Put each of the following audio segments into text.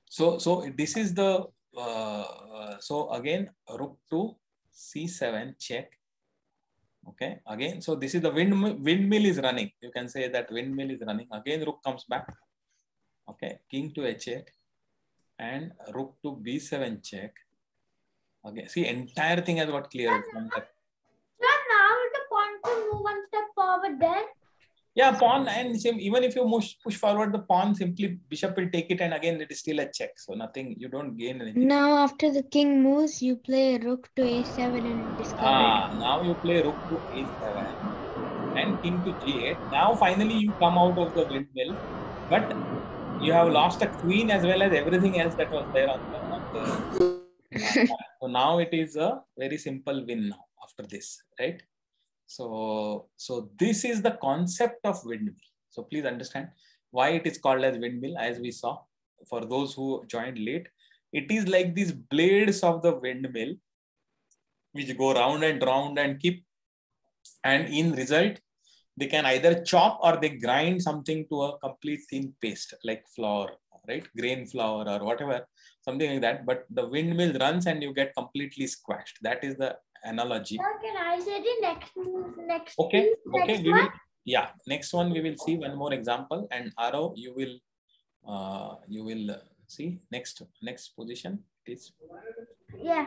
So this is the, so again, rook to c7 check. Okay, again, so this is the windmill is running. You can say that windmill is running. Again, rook comes back. Okay, king to h8 and rook to b7 check. Okay, see, entire thing has got cleared. So now the pawn can move one step forward then? Yeah, pawn, and even if you push forward the pawn, simply bishop will take it, and again it is still a check. So nothing, you don't gain anything. Now after the king moves, you play rook to a7 and discard. Now you play rook to a7 and king to g8. Now finally you come out of the windmill, but you have lost a queen as well as everything else that was there on the so now it is a very simple win now after this, right? So this is the concept of windmill. So please understand why it is called as windmill. As we saw, for those who joined late, it is like these blades of the windmill which go round and keep, and in result they can either chop or they grind something to a complete thin paste like flour, right? Grain flour or whatever, something like that. But the windmill runs and you get completely squashed. That is the analogy. Sir, can I say the next Okay, next we one? will, yeah, next one we will see one more example, and Aro, you will see next position. It is, Yeah.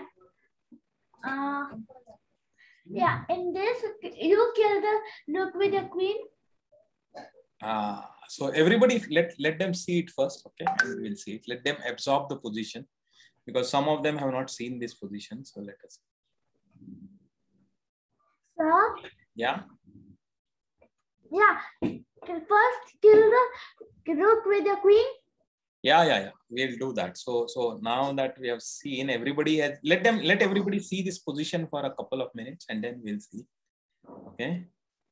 Yeah, in this you kill the rook with the queen. so everybody let them see it first, okay, and we'll see it. Let them absorb the position, because some of them have not seen this position. So let us. Sir? Yeah. Yeah. First kill the rook with the queen. Yeah. We'll do that. So now that we have seen, everybody has, let everybody see this position for a couple of minutes, and then we'll see. Okay.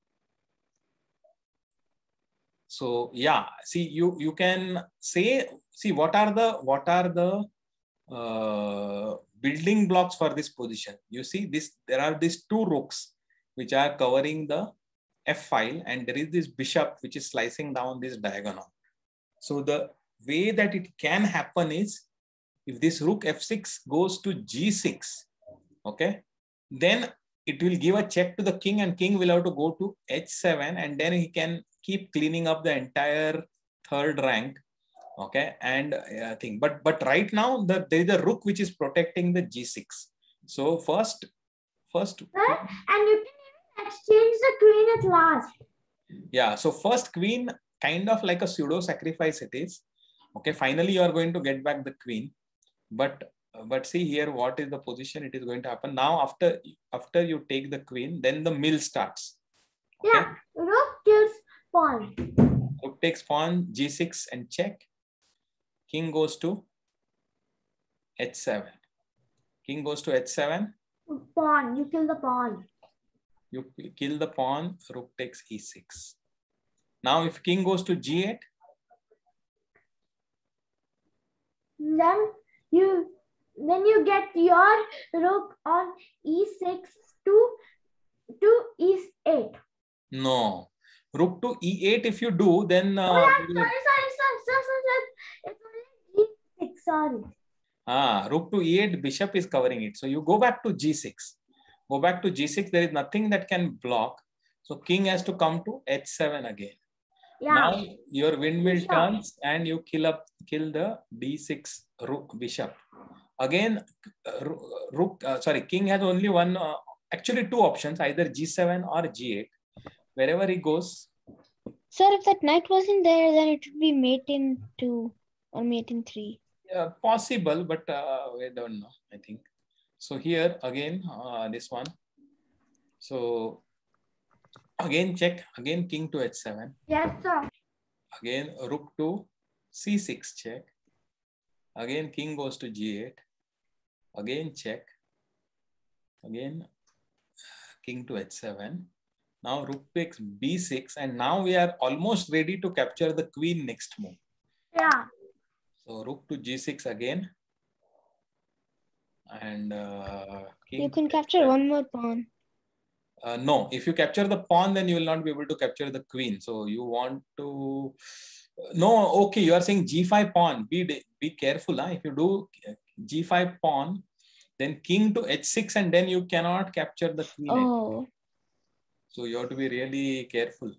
So yeah, see, you can say, see, what are the building blocks for this position. You see this, there are these two rooks which are covering the F file, and there is this bishop which is slicing down this diagonal. So the way that it can happen is, if this rook F6 goes to G6, okay, then it will give a check to the king, and king will have to go to H7, and then he can keep cleaning up the entire third rank. Okay, and thing, but right now there is a rook which is protecting the G6. So first, and you can even exchange the queen at last. Yeah, so first queen, kind of like a pseudo sacrifice it is. Okay, finally you are going to get back the queen, but see here what is the position it is going to happen now. After you take the queen, then the mill starts. Okay? Yeah, rook kills pawn. Rook takes pawn, G6 and check. King goes to H7. King goes to H7. Pawn, you kill the pawn. You kill the pawn, rook takes E6. Now if king goes to G8. Then you get your rook on E6 to E8. No. Rook to E8 if you do, then... sorry. It's only G6, sorry. Rook to E8, bishop is covering it. So you go back to G6. Go back to G6, there is nothing that can block. So king has to come to H7 again. Yeah. Now your windmill turns and you kill the D6 rook bishop. Again, king has only one, actually two options, either G7 or G8. Wherever he goes. Sir, if that knight wasn't there, then it would be mate in 2 or mate in 3. Yeah, possible, but we don't know, I think. So here again, this one. So again check, again king to H7. Yes, sir. Again rook to C6 check. Again king goes to G8. Again check. Again king to H7. Now rook takes B6, and now we are almost ready to capture the queen next move. Yeah. So rook to G6 again. And king, you can capture one more pawn. No, if you capture the pawn, then you will not be able to capture the queen. So you want to No, okay, you are saying G5 pawn. Be careful. Huh? If you do G5 pawn, then king to H6, and then you cannot capture the queen. Oh. So you have to be really careful.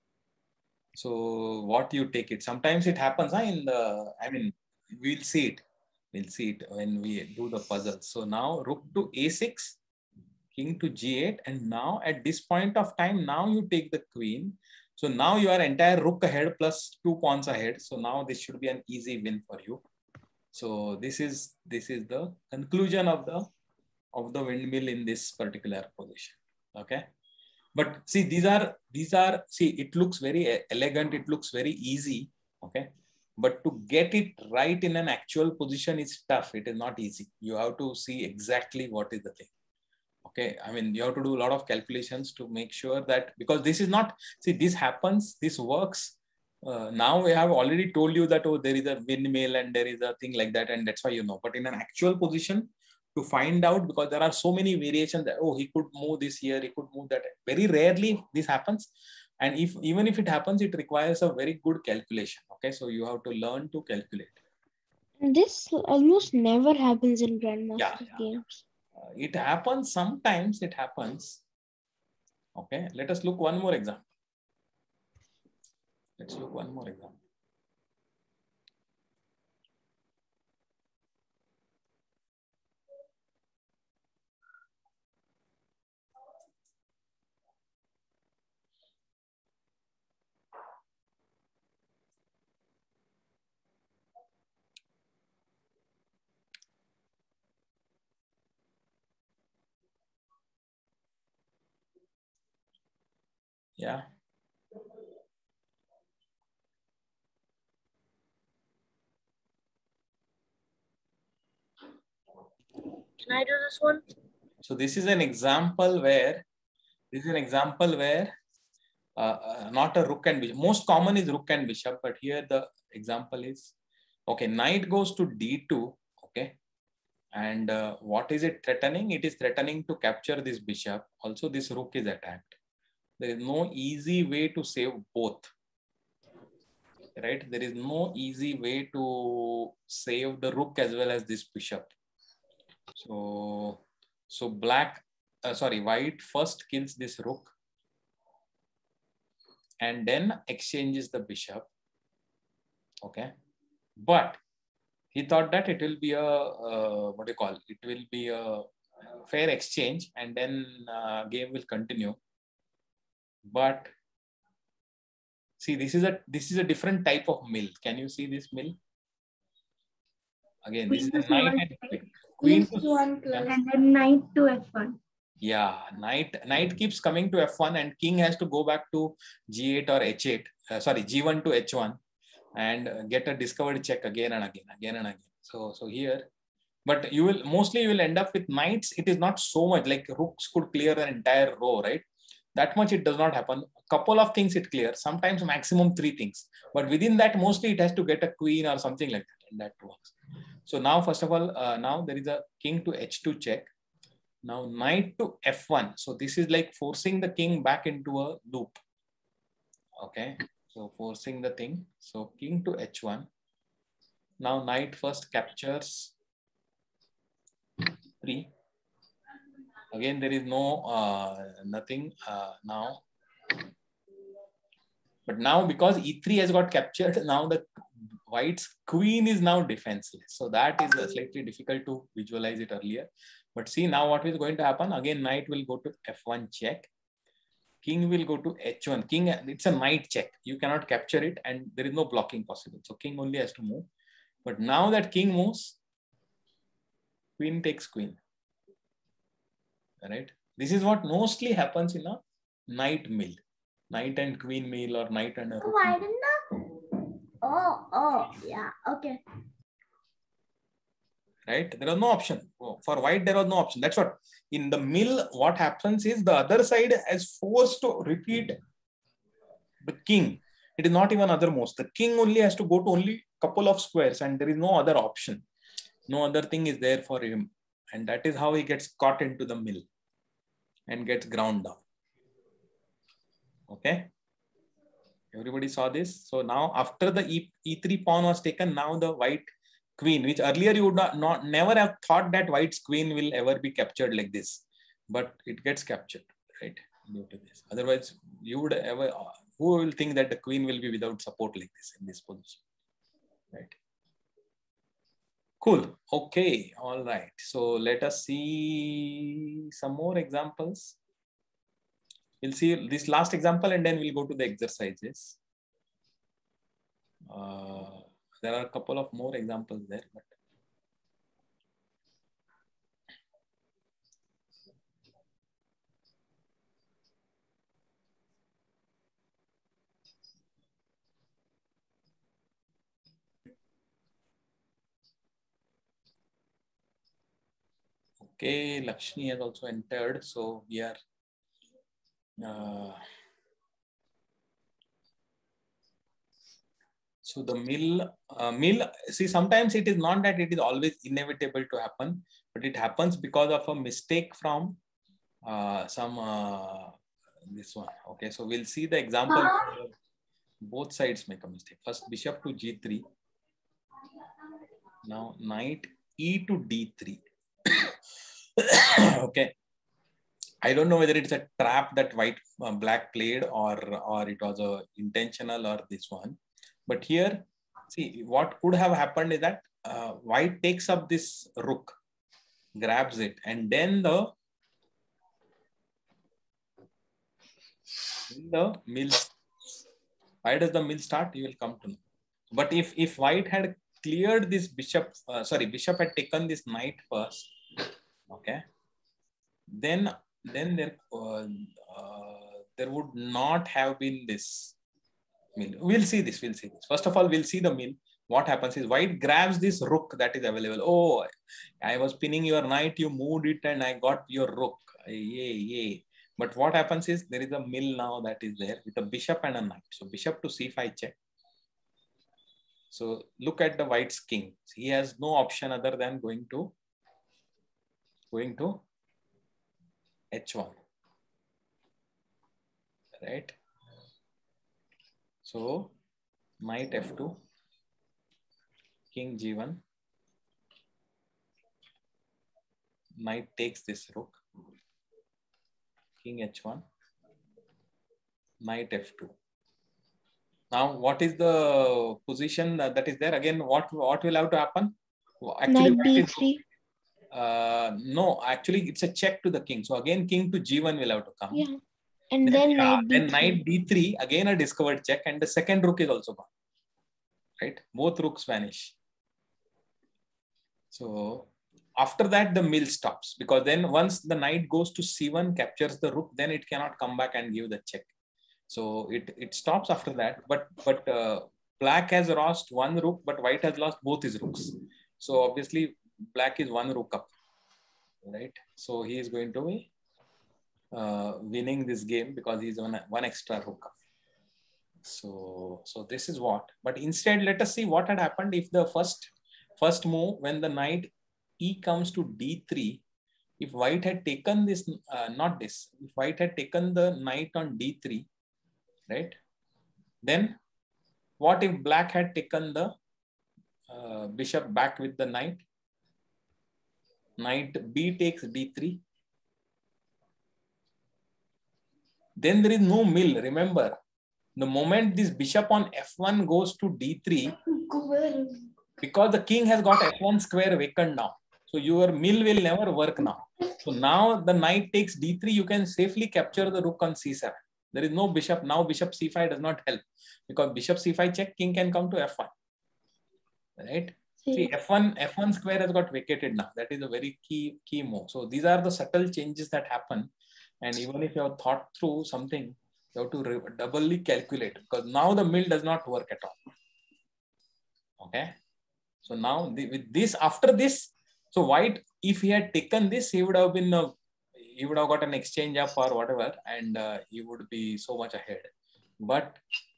So what you take it. Sometimes it happens in the, I mean, we'll see it. We'll see it when we do the puzzle. So now rook to A6, king to G8. And now at this point of time, now you take the queen. So now you are entire rook ahead plus 2 pawns ahead. So now this should be an easy win for you. So this is the conclusion of the windmill in this particular position. Okay. But see, these are, see, it looks very elegant. It looks very easy. Okay. But to get it right in an actual position is tough. It is not easy. You have to see exactly what is the thing. Okay. I mean, you have to do a lot of calculations to make sure that, because this is not, see, this happens, this works. Now we have already told you that, oh, there is a windmill and there is a thing like that. And that's why you know. But in an actual position, to find out, because there are so many variations that, oh, he could move this here, he could move that. Very rarely this happens. And even if it happens, it requires a very good calculation. Okay, so you have to learn to calculate. This almost never happens in Grandmaster games. It happens sometimes, it happens. Okay, let us look one more example. Let's look one more example. Yeah. Can I do this one? So this is an example where, not a rook and bishop. Most common is rook and bishop, but here the example is, okay, knight goes to D2, okay. And what is it threatening? It is threatening to capture this bishop. Also, this rook is attacked. There is no easy way to save both. Right? There is no easy way to save the rook as well as this bishop. So white first kills this rook and then exchanges the bishop. Okay. But he thought that it will be a, it will be a fair exchange and then game will continue. But see, this is a different type of mill. Can you see this mill? Again, this is a knight and queen to and then knight to F1. Yeah, knight keeps coming to F1 and king has to go back to G8 or H8. G1 to H1 and get a discovered check again and again. So here, but you will end up with knights. It is not so much like rooks could clear an entire row, right? That much it does not happen. A couple of things it clears, sometimes maximum 3 things. But within that, mostly it has to get a queen or something like that, and that works. So now, first of all, now there is a king to H2 check. Now knight to F1. So this is like forcing the king back into a loop. Okay, so forcing the thing. So king to H1. Now knight first captures 3. Again, there is no nothing now. But now because E3 has got captured, now the white's queen is now defenseless. So that is slightly difficult to visualize it earlier. But see now what is going to happen. Again, knight will go to F1 check. King will go to H1. King, it's a knight check. You cannot capture it and there is no blocking possible. So king only has to move. But now that king moves, queen takes queen. Right? This is what mostly happens in a knight mill. Knight and queen mill or knight and a rook. Why didn't yeah, okay. Right? There was no option. For white, there was no option. That's what. In the mill, what happens is the other side is forced to repeat the king. It is not even othermost. The king only has to go to only a couple of squares and there is no other option. No other thing is there for him. And that is how he gets caught into the mill and gets ground down. Okay. Everybody saw this. So now after the E3 pawn was taken, now the white queen, which earlier you would not never have thought that white's queen will ever be captured like this, but it gets captured, right? Due to this. Otherwise, you would ever, who will think that the queen will be without support like this in this position, right? Cool. Okay. All right. So let us see some more examples. We'll see this last example and then we'll go to the exercises. There are a couple of more examples there, but okay, Lakshmi has also entered, so we are so the mill, see, sometimes it is not that it is always inevitable to happen, but it happens because of a mistake from this one. Okay, so we'll see the example. Both sides make a mistake. First, bishop to G3. Now, knight E to D3. Okay. I don't know whether it's a trap that black played or it was a intentional or this one. But here, see, what could have happened is that white takes up this rook, grabs it, and then the mill. Why does the mill start? You will come to know. But if white had cleared this bishop, bishop had taken this knight first, okay, then there would not have been this mill. We'll see this. First of all, we'll see the mill. What happens is white grabs this rook that is available. Oh, I was pinning your knight, you moved it and I got your rook. Yay. But what happens is there is a mill now that is there with a bishop and a knight. So bishop to c5 check. So look at the white's king. He has no option other than going to h1. Right? So knight f2, king g1, knight takes this rook, king h1, knight f2. Now, what is the position that is there? Again, what will have to happen? Actually, knight b3. No, actually, it's a check to the king. So again, king to g1 will have to come. Yeah. And then knight b3. Then knight d3, again a discovered check, and the second rook is also gone. Right? Both rooks vanish. So after that, the mill stops, because then once the knight goes to c1, captures the rook, then it cannot come back and give the check. So it stops after that. But black has lost one rook, but white has lost both his rooks. So obviously black is one rook up, right? So he is going to be winning this game because he's on one extra rook up. So this is what. But instead, let us see what had happened if the first move, when the knight e comes to d3, if white had taken this, if white had taken the knight on d3, right? Then what if black had taken the bishop back with the knight? Knight b takes d3. Then there is no mill. Remember, the moment this bishop on f1 goes to d3, because the king has got f1 square vacant now, so your mill will never work now. So now the knight takes d3, you can safely capture the rook on c7. There is no bishop. Now bishop c5 does not help, because bishop c5 check, king can come to f1. Right? See, f1 square has got vacated now. That is a very key move. So these are the subtle changes that happen. And even if you have thought through something, you have to doubly calculate, because now the mill does not work at all. Okay. So now with this, after this, so white, if he had taken this, he would have been he would have got an exchange up or whatever, and he would be so much ahead. But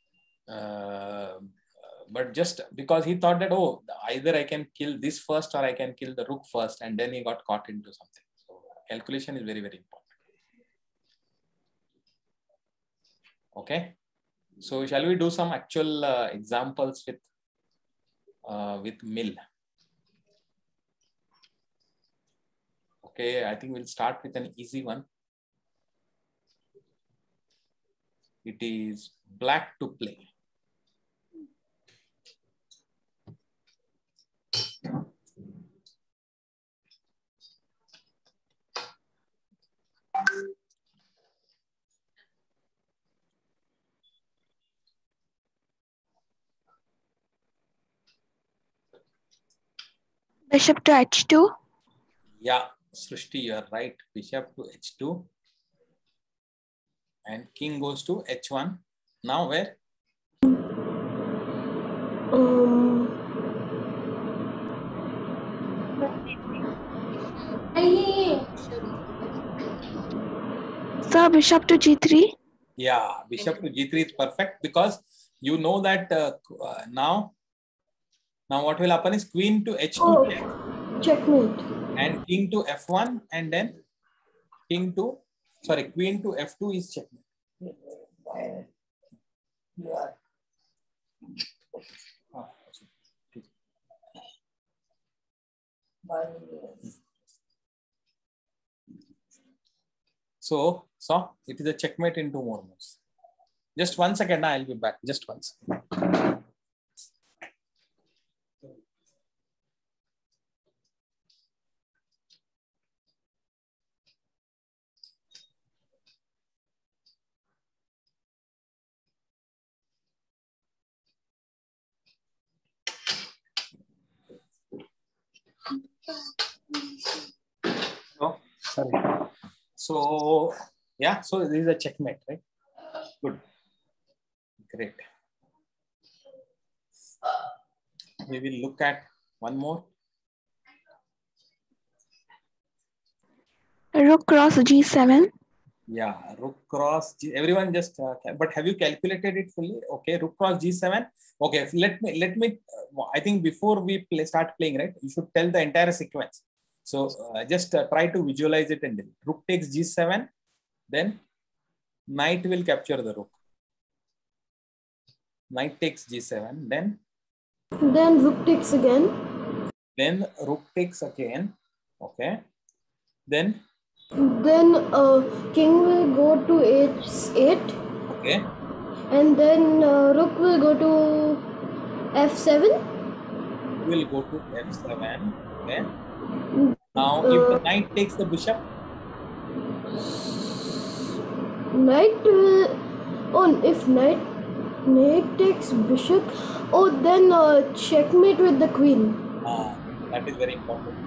just because he thought that, oh, either I can kill this first or I can kill the rook first, and then he got caught into something. So calculation is very, very important. Okay. So shall we do some actual examples with mill? Okay, I think we'll start with an easy one. It is black to play. Bishop to h2. Yeah, Srishti, you are right. Bishop to h2. And king goes to h1. Now where? Sir, bishop to g3. Yeah, bishop to g3 is perfect because you know that now what will happen is queen to h2 check, Checkmate. and king to f1, and then queen to f2 is checkmate. So it is a checkmate in 2 more moves. Just 1 second, I'll be back. Just 1 second. Oh, sorry. So yeah, so this is a checkmate, right? Good. Great. We will look at one more. Rook cross g7. Yeah, rook cross G. Everyone just, but have you calculated it fully? Okay, rook cross g7. Okay, let me. I think before we start playing, right, you should tell the entire sequence. So just try to visualize it, and rook takes g7, then knight will capture the rook. Knight takes g7, then Rook takes again. Then rook takes again. Okay. Then King will go to h8. Okay. And then rook will go to f7. Will go to f7. Okay. Now, if the knight takes the bishop, Knight will. Oh, if knight takes bishop. Oh, then checkmate with the queen. That is very important.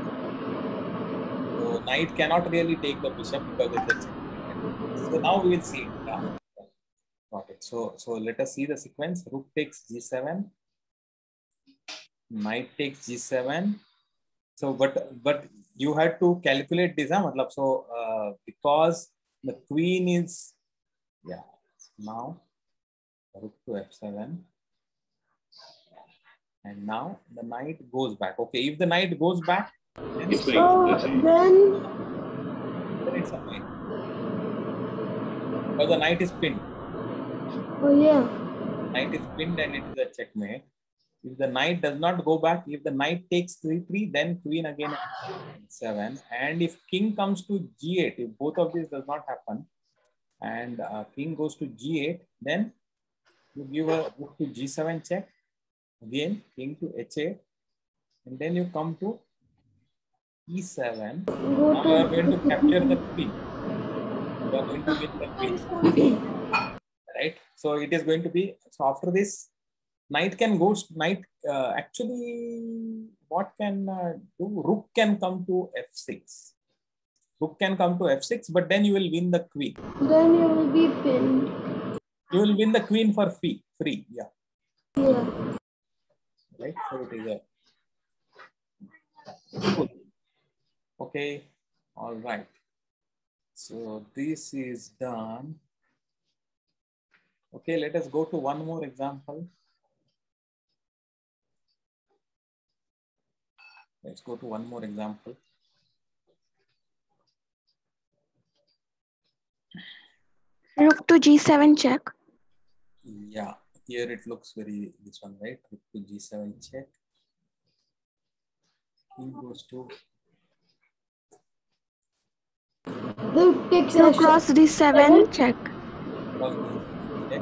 So knight cannot really take the bishop because it's a checkmate. So now we will see it. Yeah. Got it. So let us see the sequence. Rook takes g7. Knight takes g7. So but you had to calculate this, matlab. So because the queen is, yeah, now rook to f7, and now the knight goes back. Okay, if the knight goes back, then it's a knight. Because the knight is pinned. Oh yeah. Knight is pinned and it is a checkmate. If the knight does not go back, if the knight takes 3-3, then queen again 7. And if king comes to g8, if both of these does not happen, and king goes to g8, then you give a rook to g7 check. Again, king to h8, and then you come to e7. Now you are going to capture the queen. You are going to win the queen. Right? So it is going to be, so after this, knight can go, actually, what can do? Rook can come to f6. Rook can come to f6, but then you will win the queen. Then you will be pinned. You will win the queen for free. Yeah. Yeah. Right? So it is a... Okay. All right. So this is done. Okay, let us go to one more example. Let's go to one more example. Rook to g7 check. Yeah, here it looks very this one, right? Rook to G7 check. King goes to Rook takes Rook cross D7 check. cross check.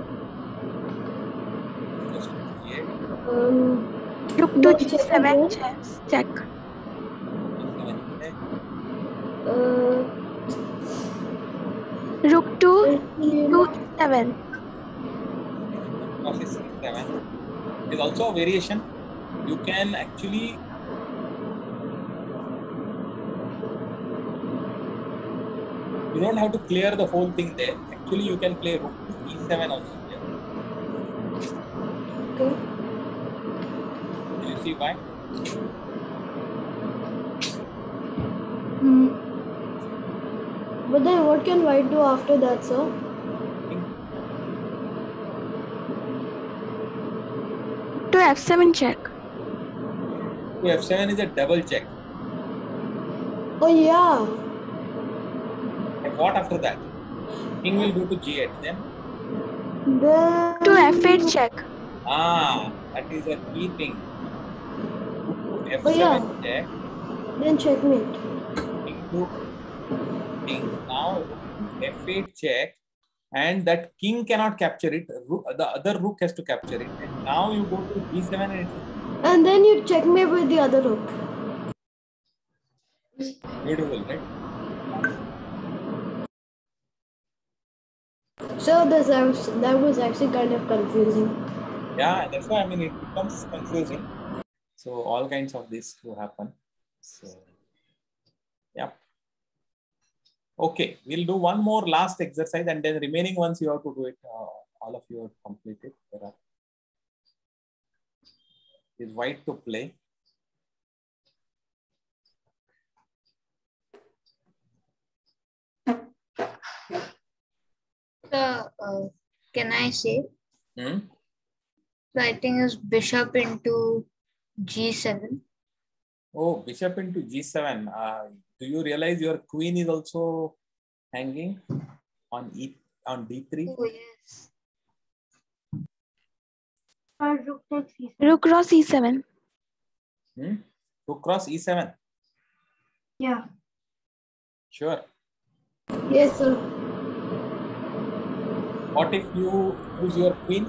Goes to G8. Rook to No G7 check. check. G7 check. Rook to E7. Cross is C7. There's also a variation. You can actually you don't have to clear the whole thing there. Actually, you can play rook to E7 also here. Okay. Do you see why? But then what can white do after that, sir? To F7 check. To F7 is a double check. Oh yeah. And what after that? King will go to G8 then. Then To F8 check. That is a key thing. Rook to F7 Oh, yeah. check. Then checkmate. King to king. Now rook to F8 check. And that king cannot capture it. The other rook has to capture it. And now you go to G7 and it's And then you checkmate with the other rook. beautiful, right? So that was actually kind of confusing. Yeah, that's why it becomes confusing. So all kinds of this to happen. So yeah. Okay, we'll do one more last exercise and then remaining ones you have to do it. All of you have completed. Is white to play. So, can I say? Hmm? So I think it's bishop into G7. Oh, bishop into G7. Do you realize your queen is also hanging on D3? Oh yes. Rook takes E7. Rook cross E7. Rook cross E7. Yeah. Sure. Yes, sir. What if you choose your queen?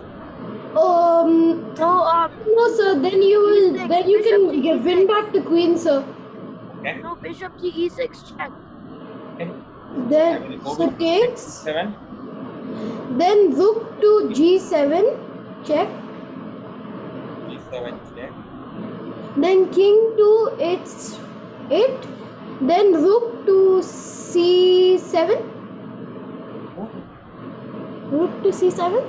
No, sir. Then you can win back the queen, sir. Okay. No, bishop to e6 check. Okay. Then Go so with takes. 7. Then rook to G7 check. G7 check. Then king to H8. Then rook to C7. Oh, Rook to C7.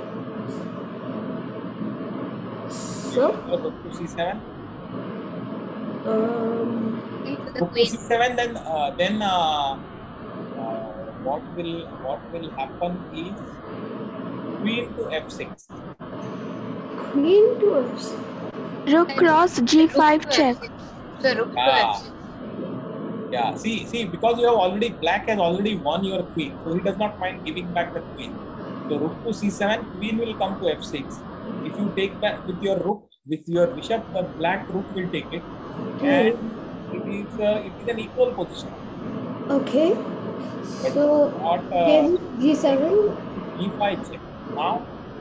So rook to C7. Into the Rook to queen. C7. Then what will happen is queen to F6. queen to F6. Rook cross G5 check. So rook to Ah. F6. Yeah, see, because you have black has already won your queen, so he does not mind giving back the queen. So rook to C7, queen will come to F6. If you take back with your rook, with your bishop, the black rook will take it, and it is an equal position. Okay. But So not then G7. E5 check. Now,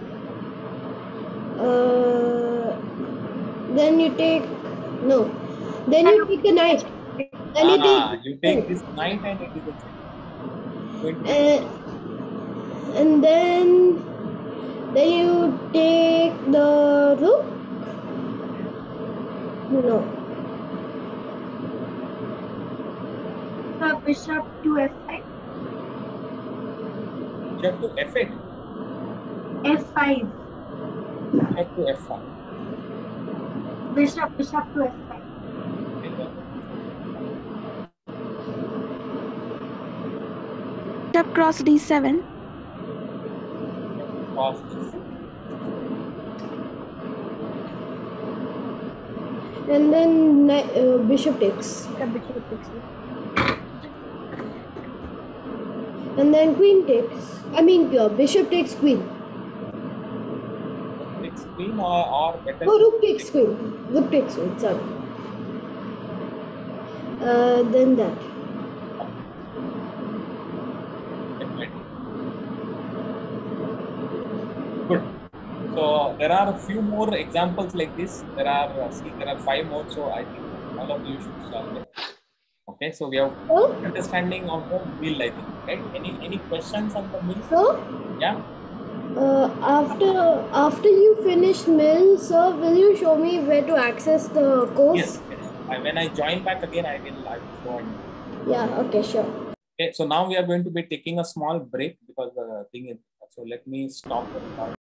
Then you take Then you take a knight. Then you take this knight and it is a check. Going to and then you take the rook. No. So bishop to F5. bishop to F8. F5. Bishop to F5. Bishop to F5. Bishop cross D7. Cross D7. And then bishop takes. And then queen takes. Bishop takes queen. queen or better? Oh, rook takes queen. Rook takes queen, sorry. Then that. Definitely. Good. So there are a few more examples like this. There are 5 more. So I think all of you should solve it. Okay. So we have So, understanding of the mill, I think. Right? Any questions on the mill? so Yeah. after you finish mill, sir, will you show me where to access the course? Yes. When I join back again, I will show you. Yeah. Okay. Sure. Okay. So now we are going to be taking a small break because the thing is. So let me stop the recording.